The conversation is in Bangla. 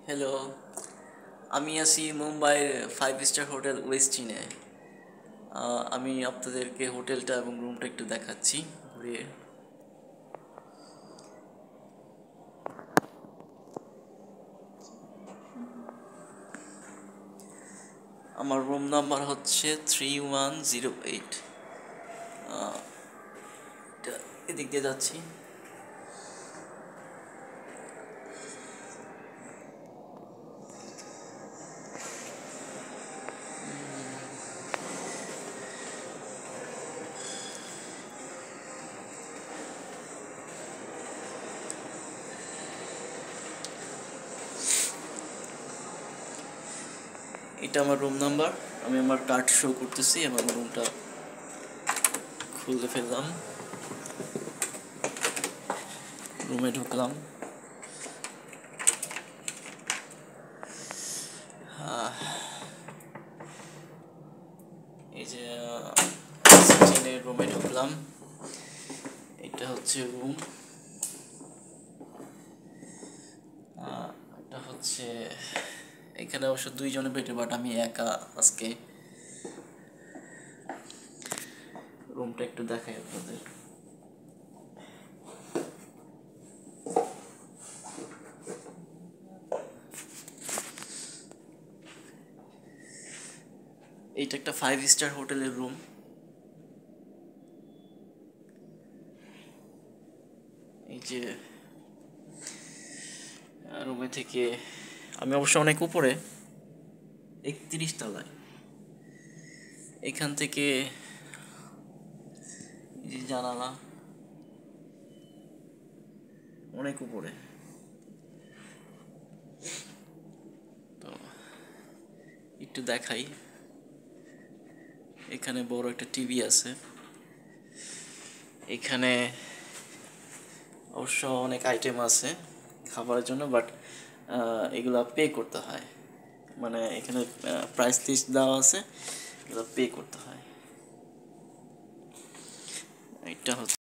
হ্যালো, আমি আছি মুম্বাইয়ের 5 স্টার হোটেল ওয়েস্টিনে। আমি আপনাদেরকে হোটেলটা এবং রুমটা একটু দেখাচ্ছি ঘুরিয়ে। আমার রুম নাম্বার হচ্ছে 3108। এদিক দিয়ে যাচ্ছি। এটা আমার রুম নাম্বার। আমি আমার কার্ড শো করতেছি এবং আমার রুমটা খুলে ফেললাম, রুমে ঢুকলাম। এই যে 16 রুমে ঢুকলাম। এটা হচ্ছে রুম। এটা হচ্ছে, এখানে অবশ্য দুইজনে বেডে, বাট আমি একা আজকে। রুমটা একটু দেখাই আপনাদের। এইটা একটা 5 স্টার হোটেলের রুম। এই যে রুমে থেকে আমি অবশ্য অনেক উপরে, 31 তলায়। এখান থেকে এই যে জানালা, অনেক উপরে। তো একটু দেখাই, এখানে বড় একটা টিভি আছে। এখানে অবশ্য অনেক আইটেম আছে খাবারের জন্য, বাট এগুলা পে করতে হয়। মানে এখানে প্রাইস লিস্ট দেওয়া আছে, এগুলো পে করতে হয়। এটা হচ্ছে